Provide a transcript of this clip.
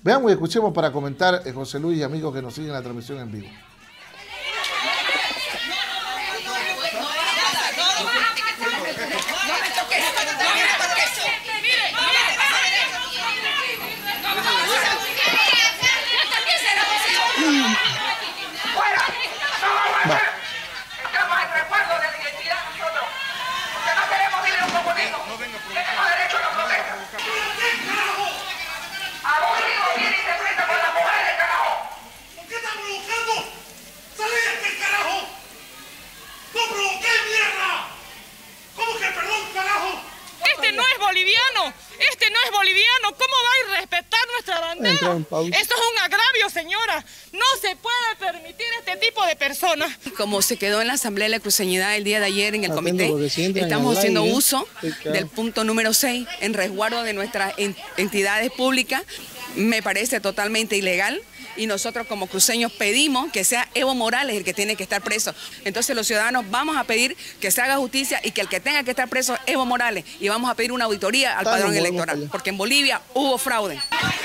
Veamos y escuchemos para comentar, José Luis y amigos que nos siguen la transmisión en vivo. Este no es boliviano, ¿cómo va a respetar nuestra bandera? Esto es un agravio, señora. No se puede permitir este tipo de personas. Como se quedó en la Asamblea de la Cruceñidad el día de ayer en el comité, estamos haciendo uso del punto número 6 en resguardo de nuestras entidades públicas. Me parece totalmente ilegal. Y nosotros como cruceños pedimos que sea Evo Morales el que tiene que estar preso. Entonces los ciudadanos vamos a pedir que se haga justicia y que el que tenga que estar preso es Evo Morales. Y vamos a pedir una auditoría al padrón electoral, porque en Bolivia hubo fraude.